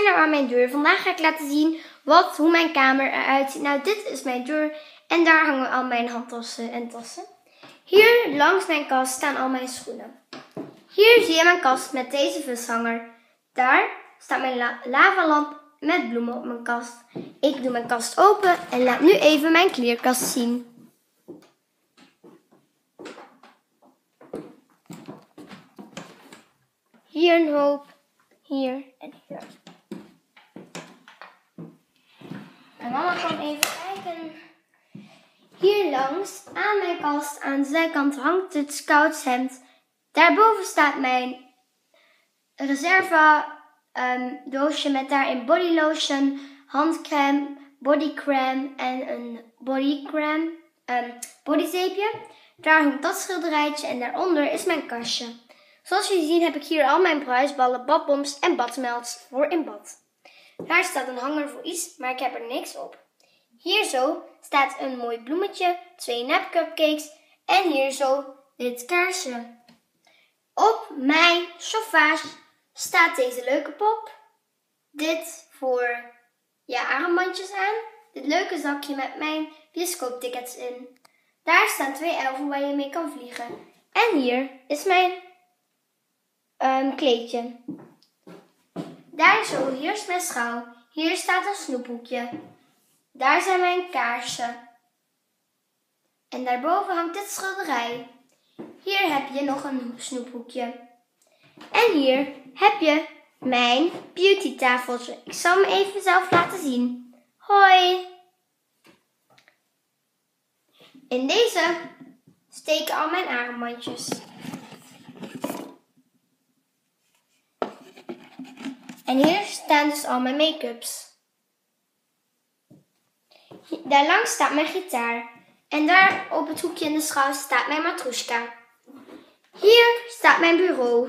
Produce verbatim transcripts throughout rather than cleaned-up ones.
zijn er aan mijn deur. Vandaag ga ik laten zien wat, hoe mijn kamer eruit ziet. Nou, dit is mijn deur en daar hangen al mijn handtassen en tassen. Hier langs mijn kast staan al mijn schoenen. Hier zie je mijn kast met deze vishanger. Daar staat mijn la lavalamp met bloemen op mijn kast. Ik doe mijn kast open en laat nu even mijn kleerkast zien. Hier een hoop, hier en hier. En mama kan even kijken. Hier langs aan mijn kast aan de zijkant hangt het scoutshemd. Daarboven staat mijn reserve um, doosje met daarin bodylotion, handcrème, bodycrème en een bodycrème, um, bodyzeepje. Daar hangt dat schilderijtje en daaronder is mijn kastje. Zoals jullie zien heb ik hier al mijn bruisballen, badboms en badmelts voor in bad. Daar staat een hanger voor iets, maar ik heb er niks op. Hier zo staat een mooi bloemetje, twee nepcupcakes en hier zo dit kaarsje. Op mijn chauffage staat deze leuke pop. Dit voor ja, armbandjes aan. Dit leuke zakje met mijn bioscooptickets in. Daar staan twee elfen waar je mee kan vliegen. En hier is mijn um, kleedje. Daar zo, hier is mijn schouw. Hier staat een snoephoekje. Daar zijn mijn kaarsen. En daarboven hangt dit schilderij. Hier heb je nog een snoephoekje. En hier heb je mijn beauty tafeltje. Ik zal hem even zelf laten zien. Hoi! In deze steken al mijn armbandjes. En hier staan dus al mijn make-ups. Daarlangs staat mijn gitaar. En daar op het hoekje in de schouw staat mijn matroeska. Hier staat mijn bureau.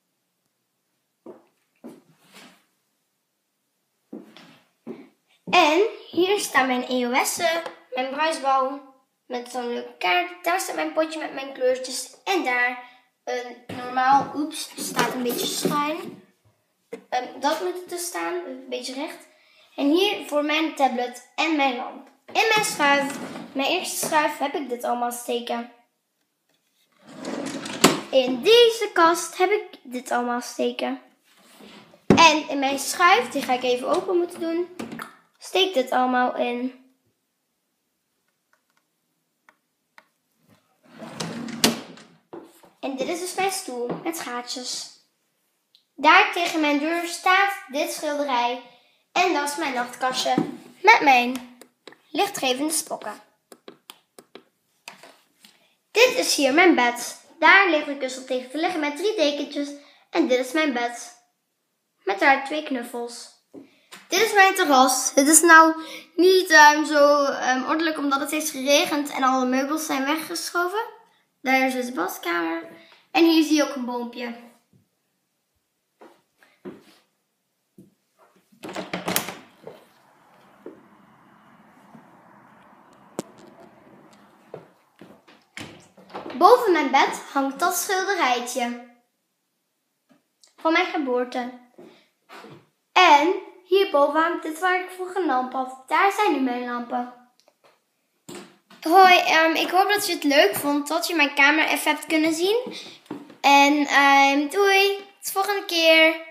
En hier staan mijn E O S'en, mijn bruisbal met zo'n leuke kaart. Daar staat mijn potje met mijn kleurtjes. En daar een normaal, oeps, staat een beetje schuin. Um, dat moet er dus staan, een beetje recht. En hier voor mijn tablet en mijn lamp. In mijn schuif, mijn eerste schuif, heb ik dit allemaal steken. In deze kast heb ik dit allemaal steken. En in mijn schuif, die ga ik even open moeten doen, steek dit allemaal in. En dit is dus mijn stoel met gaatjes. Daar tegen mijn deur staat dit schilderij. En dat is mijn nachtkastje met mijn lichtgevende spokken. Dit is hier mijn bed. Daar ligt een kussen tegen te liggen met drie dekentjes. En dit is mijn bed. Met daar twee knuffels. Dit is mijn terras. Het is nou niet um, zo um, ordelijk omdat het heeft geregend en alle meubels zijn weggeschoven. Daar is dus de badkamer. En hier zie je ook een boompje. Boven mijn bed hangt dat schilderijtje van mijn geboorte. En hierboven hangt dit waar ik vroeger een lamp had. Daar zijn nu mijn lampen. Hoi, um, ik hoop dat je het leuk vond, dat je mijn kamer even hebt kunnen zien. En um, doei, tot de volgende keer.